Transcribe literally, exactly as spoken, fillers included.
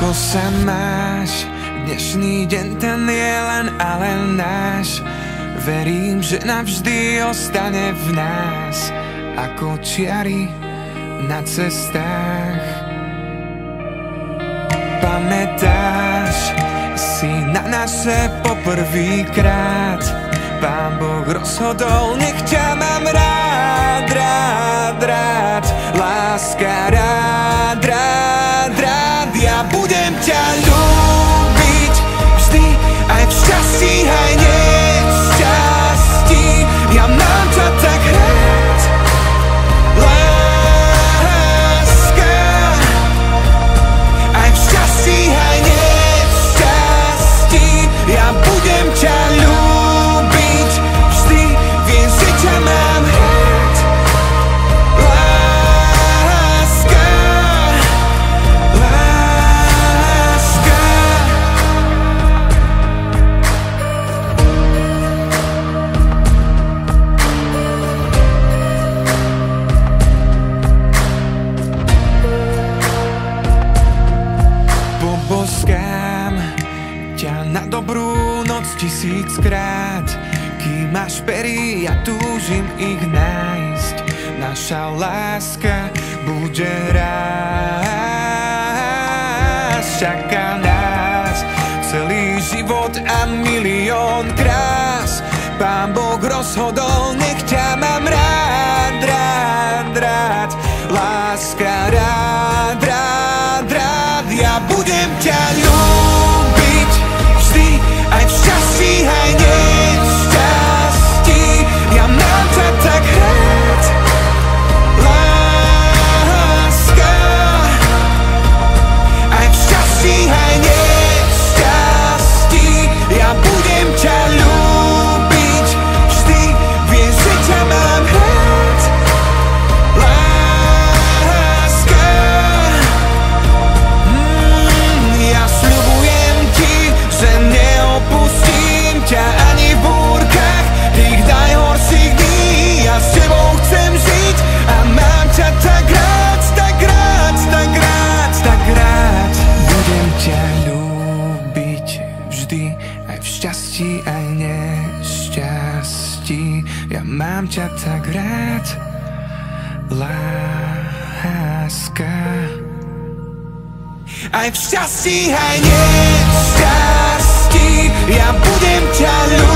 Ako sa máš? Dnešný deň ten je len a len náš. Verím, že navždy ostane v nás ako čiary na cestách. Pamätáš si na naše poprvýkrát? Pán Boh rozhodol, nech ťa mám rád, rád, rád. Láska, rád, rád, rád. Ja budem ťa ľúbiť vždy, aj v šťastí, aj nešťastí. Ja mám ťa tak rád, láska. Aj v šťastí, aj nešťastí. Ja budem ťa ľúbiť vždy, viem, že ťa mám rád, láska, láska. Poboskám ťa na dobrú noc tisíckrát. Kým máš pery, ja túžim ich nájsť. Naša láska bude rásť. Čaká nás celý život a milión krás. Pán Boh rozhodol, nech ťa mám rád, rád, rád. Láska, rád, rád, rád. Ja budem ťa ľúbiť vždy, aj v šťastí, aj nešťastí. Ja mám ťa tak rád, láska. Aj v šťastí, aj nešťastí. Ja budem ťa ľúbiť vždy, viem, že ťa mám rád, láska. Mm, ja sľubujem ti, že neopustím ťa ani v búrkach tých najhorších dní. Ja s tebou chcem žiť a mám ťa tak rád, tak rád, tak rád, tak rád. Budem ťa ľúbiť vždy, aj v šťastí, aj nešťastí. Ja mám ťa tak rád, láska. Aj v šťastí, aj nešťastí. Ja budem ťa ľúbiť